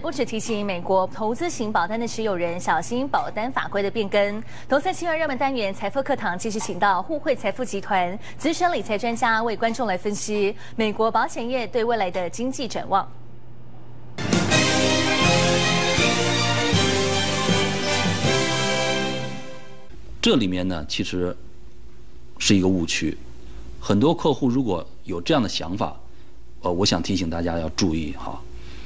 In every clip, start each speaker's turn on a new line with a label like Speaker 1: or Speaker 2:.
Speaker 1: 不只提醒美国投资型保单的持有人小心保单法规的变更。投资新闻热门单元财富课堂继续请到互惠财富集团资深理财专家为观众来分析美国保险业对未来的经济展望。
Speaker 2: 这里面呢，其实是一个误区。很多客户如果有这样的想法，我想提醒大家要注意哈。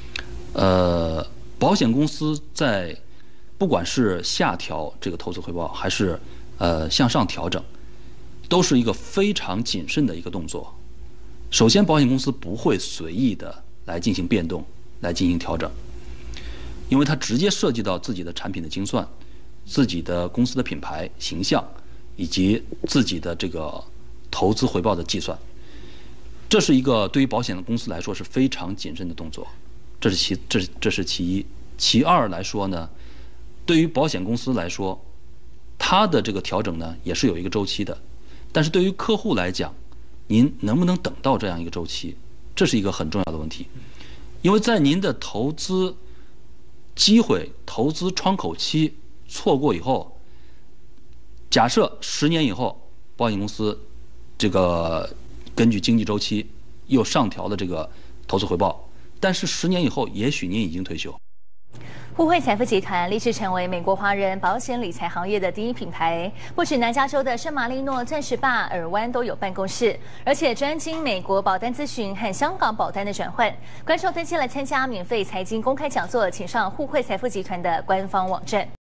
Speaker 2: 保险公司在不管是下调这个投资回报，还是向上调整，都是一个非常谨慎的一个动作。首先，保险公司不会随意的来进行变动，来进行调整，因为它直接涉及到自己的产品的精算、自己的公司的品牌形象，以及自己的这个投资回报的计算。这是一个对于保险的公司来说是非常谨慎的动作，这是其一。其二来说呢，对于保险公司来说，它的这个调整呢也是有一个周期的。但是对于客户来讲，您能不能等到这样一个周期，这是一个很重要的问题。因为在您的投资机会、投资窗口期错过以后，假设10年以后，保险公司这个根据经济周期又上调了这个投资回报，但是10年以后，也许您已经退休。
Speaker 1: 互惠财富集团立志成为美国华人保险理财行业的第一品牌，不止南加州的圣马力诺、钻石坝、尔湾都有办公室，而且专精美国保单咨询和香港保单的转换。观众登记来参加免费财经公开讲座，请上互惠财富集团的官方网站。